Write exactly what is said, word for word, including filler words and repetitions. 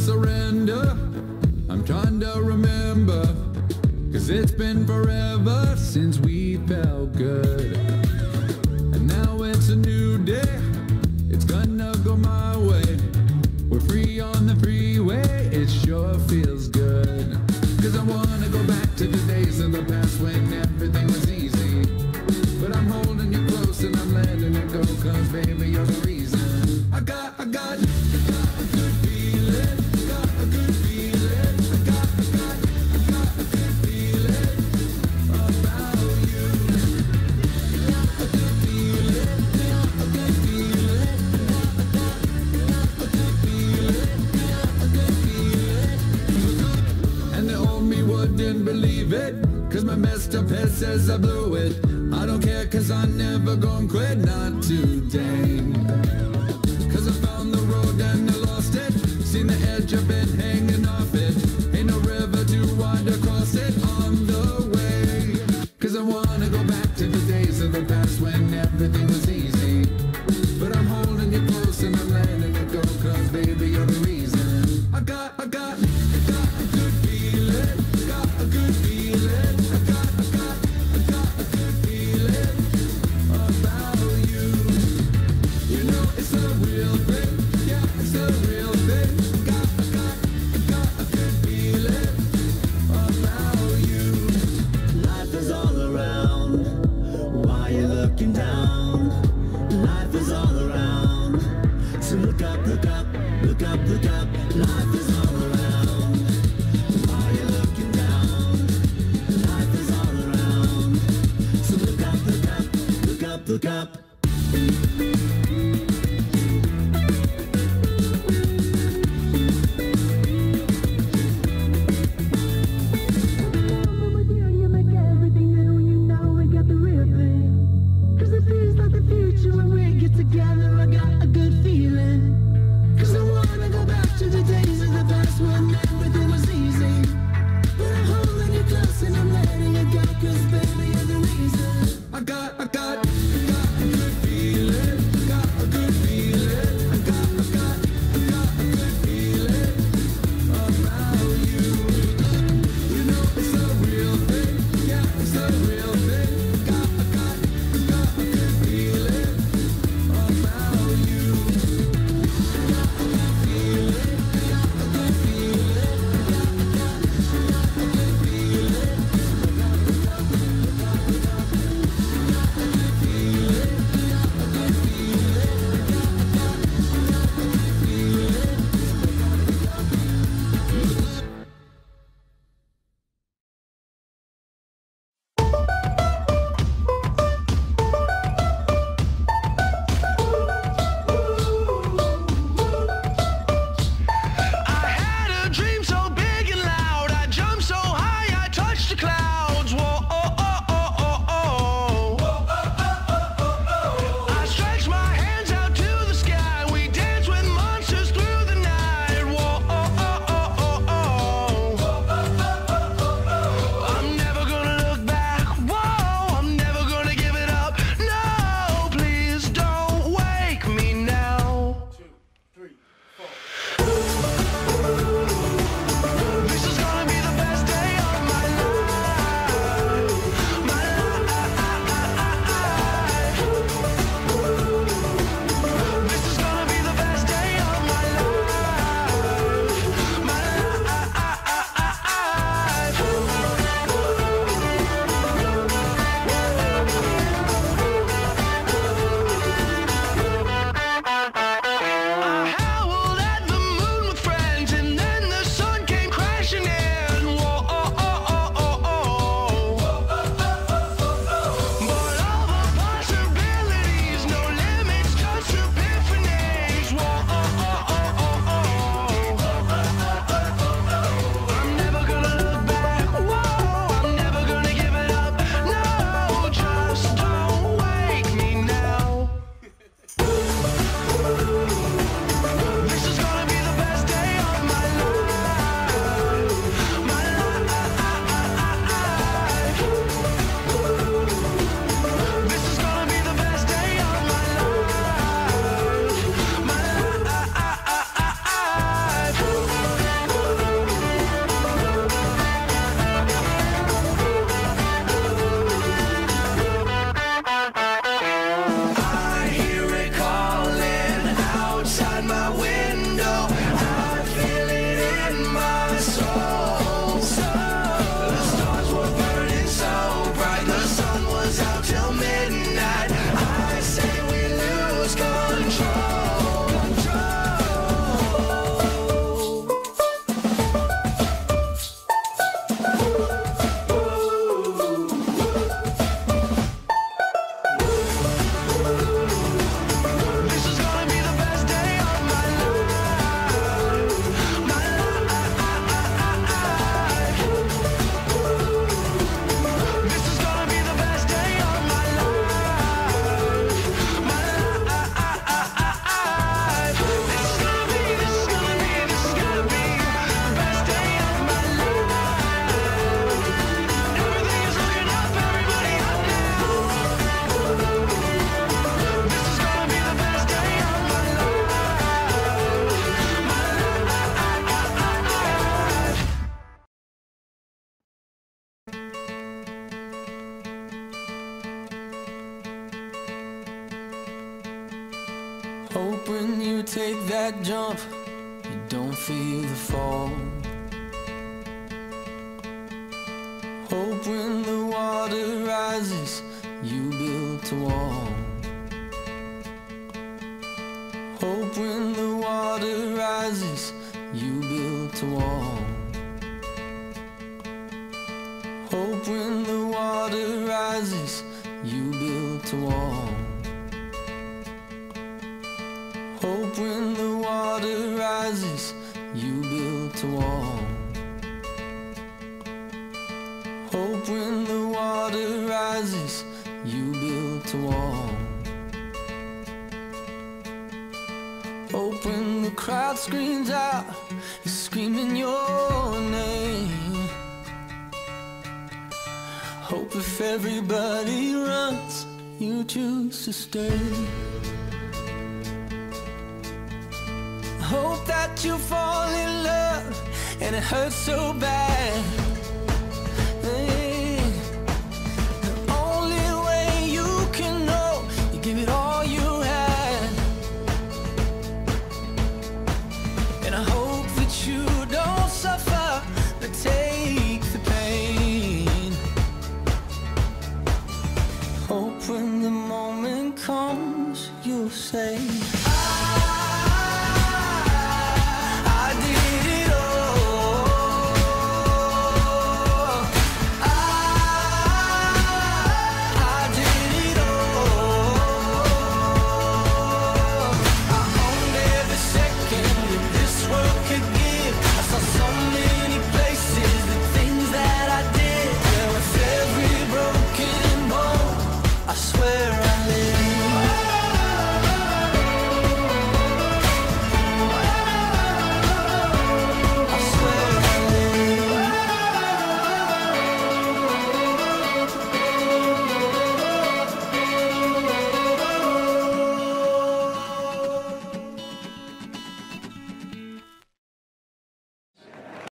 surrender. I'm trying to remember, 'cause it's been forever since we felt good. And now it's a new day, it's gonna go my way. We're free on the freeway, it sure feels good. 'Cause I wanna go back to the days of the past when everything was easy. But I'm holding you close and I'm letting it go, 'cause baby you're the reason. I got, I got, I got a good feeling, got a good feeling. I got, I got, I got a good feeling about you. Got a good feeling, got a good feeling. Got, got a good feeling, got a good feeling. And the old me wouldn't believe it, 'cause my messed up head says I blew it. I don't care, 'cause I never gon' quit, not today. 'Cause I found the road and I lost it, seen the edge, I've been hanging off it. Ain't no river too wide to cross it on the way. 'Cause I wanna go back to the days of the past when everything was easy. But I'm holding you close and I'm letting it go, 'cause baby you're the reason. I got, I got, I got a good feeling, got a good feeling. I got, I got, I got a good feeling about you. You know it's a real thing, yeah, it's a real thing. Got, I got, I got a good feeling about you. Life is all around, why you looking down? Life is all around, so look up, look up, look up, look up. Life is all around, why you looking down? Life is all around, so look up, look up, look up, look up. I got, I got, I got a good feeling, got Hope when you take that jump, you don't feel the fall. Hope when the water rises, you build a wall. Hope when the water rises, you build a wall. Hope when the water rises, you build a wall. Hope when the water rises, you build a wall. Hope when the water rises, you build a wall. Hope when the crowd screams out, you're screaming your name. Hope if everybody runs, you choose to stay. Hope that you fall in love and it hurts so bad. Hey, the only way you can know, you give it all you had. And I hope that you don't suffer, but take the pain. Hope when the moment comes, you'll say